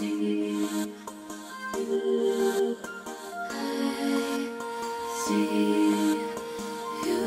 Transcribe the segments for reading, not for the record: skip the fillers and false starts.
see you. I see you.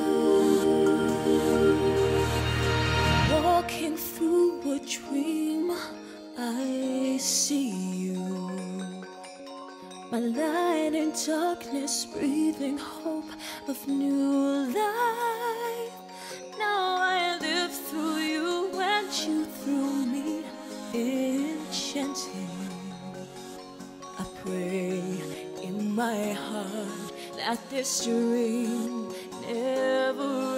Walking through a dream, I see you. My light in darkness, breathing hope of new life. Now I live through you and you through me, enchanting. I pray in my heart that this dream never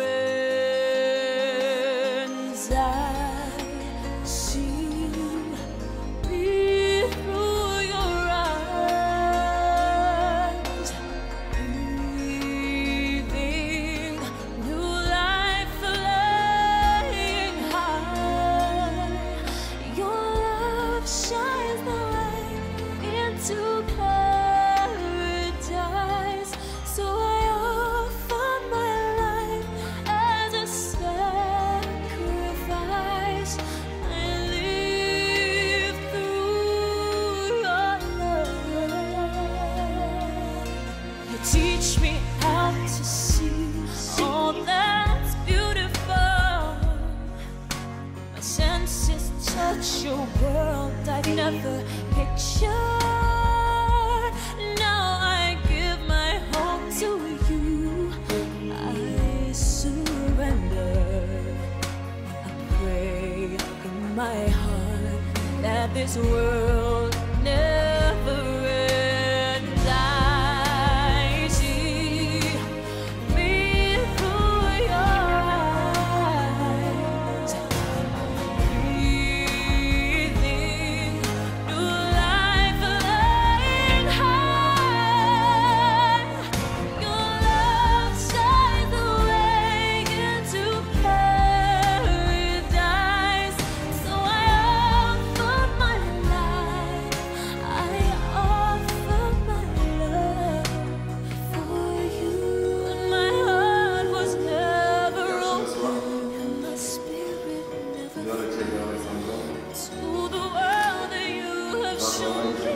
ends. I see me through your eyes, breathing new life, flying high. Your love shines the way into paradise. So I offer my life as a sacrifice. I live through your love. You teach me how to see all that's beautiful. My senses touch your world I'd never pictured. Now I give my heart to you. I surrender. I pray in my heart that this world never ends. I see me through your eyes, breathing new life, flying high. Your love shines the way into paradise. So I offer my life, I offer my love for you. And my heart was never open, and my spirit never Biorę Ciebie, Aleksandro. to the world that you have shown me.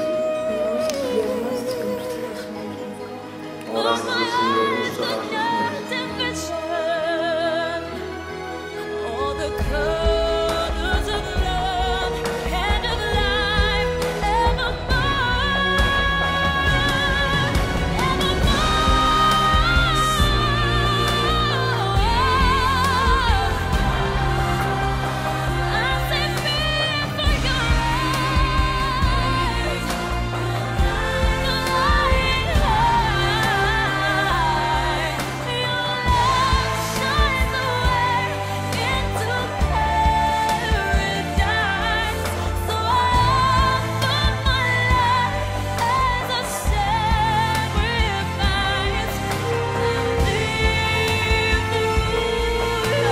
Oraz My na eyes Ciebie look at and vision, all the colors of love and of life, evermore, I say fear for your eyes, flying high. Your love shines away into paradise. So I offer my life as a sacrifice. I live through your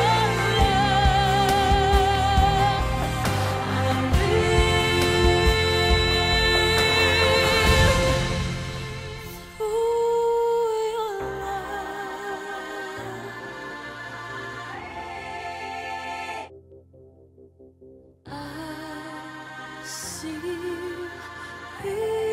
love. I see you.